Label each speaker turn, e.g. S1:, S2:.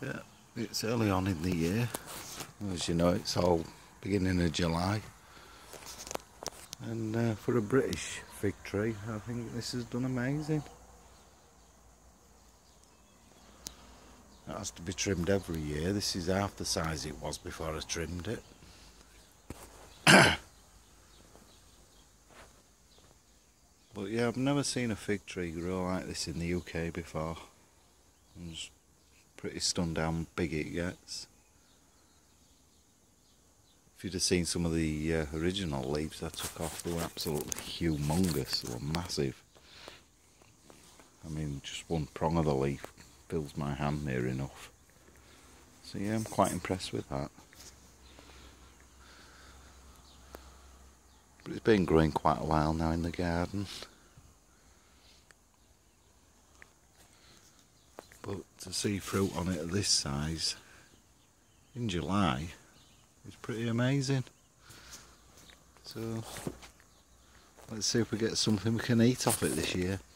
S1: Yeah, it's early on in the year. As you know, it's all beginning of July. And for a British fig tree, I think this has done amazing. It has to be trimmed every year. This is half the size it was before I trimmed it. But yeah, I've never seen a fig tree grow like this in the UK before. I'm just pretty stunned how big it gets. If you'd have seen some of the original leaves I took off, they were absolutely humongous. They were massive. I mean, just one prong of the leaf fills my hand near enough. So yeah, I'm quite impressed with that. But it's been growing quite a while now in the garden. But to see fruit on it at this size in July is pretty amazing. So let's see if we get something we can eat off it this year.